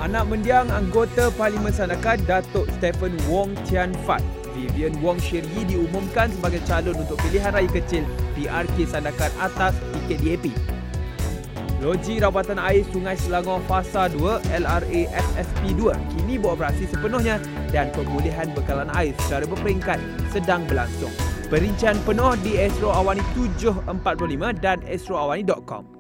Anak mendiang anggota Parlimen Sandakan Datuk Wong Fatt, Vivian Wong Shir Yee diumumkan sebagai calon untuk Pilihan Raya Kecil PRK Sandakan atas tiket DAP. Loji Rawatan air Sungai Selangor Fasa 2 LRA SSP2 kini beroperasi sepenuhnya dan pemulihan bekalan air secara berperingkat sedang berlangsung. Perincian penuh di Astro AWANI 745 dan astroawani.com.